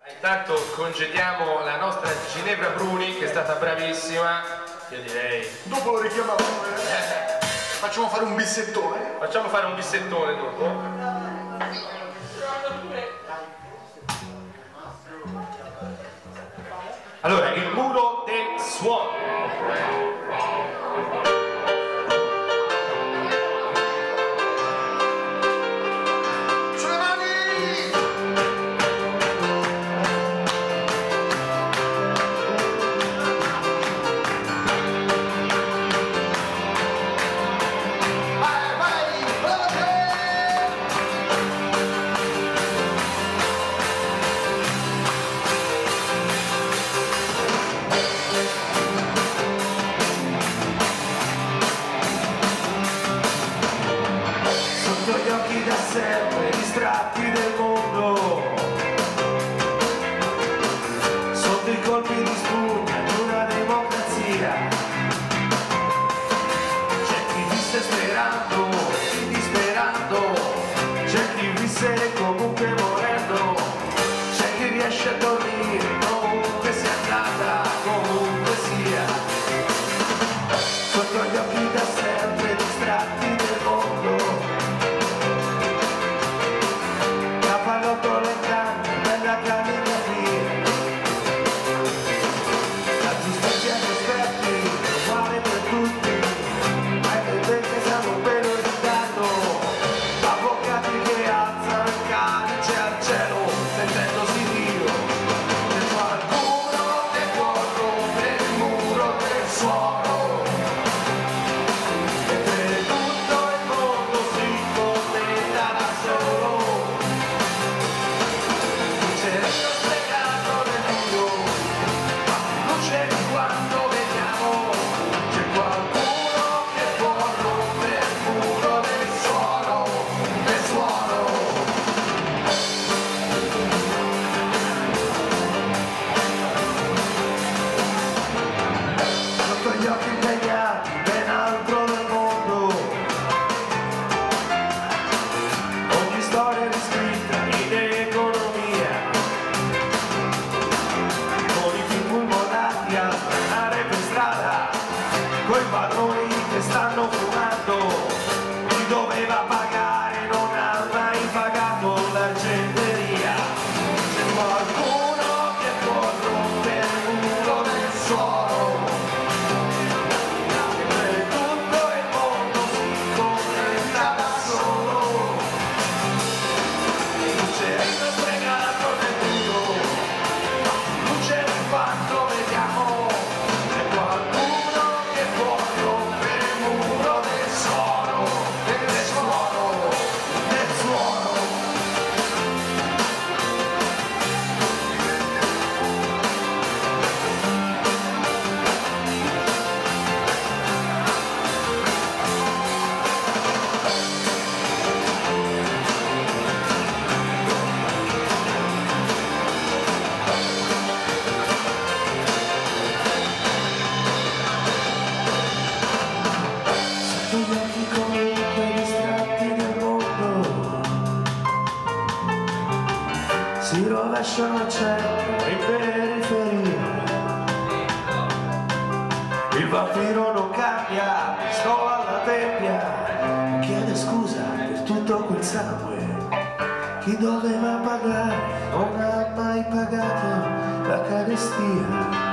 Intanto congediamo la nostra Ginevra Bruni, che è stata bravissima, io direi. Dopo lo richiamiamo. Facciamo fare un bissettone. Facciamo fare un bissettone dopo. Allora, il muro del suono. Gli occhi da sempre distratti del mondo, sotto i colpi di spugna di una democrazia. C'è chi visse sperando, chi disperando, c'è chi visse comunque morendo, c'è chi riesce a dormire comunque sia andata, comunque sia. Sotto gli occhi da sempre distratti del mondo, capallotto le canne, bella calligrafia. La giustizia agli esperti, uguale per tutti, ma è perché siamo un pelo in ritardo. Avvocati che alzano il calice al cielo, sentendosi Dio. C'è qualcuno che può rompere il muro del suono, e per tutto il mondo si contenta da solo. Cerino spiegato nel buio, ma luce di quando vediamo. C'è qualcuno che può rompere il muro del suono, del suono. Sotto gli occhi impegnati, ben altro del mondo, ogni storia è riscritta in economia, con i film pulmonati a sparare per strada, coi padroni che stanno fumando. Chi doveva pagare non ha mai pagato l'argenteria. C'è qualcuno che può rompere il muro del suolo, e per tutto il mondo si contenta da solo. Cerino sprecato nel buio, luce di quanto vediamo. C'è qualcuno che può rompere il muro del suono, del suono, del suono. Sotto gli occhi comunque distratti del mondo, si rovesciano al centro e in periferia. Il vampiro non cambia, sto alla tempia, chiede scusa per tutto quel sangue. Chi doveva pagare non ha mai pagato la carestia.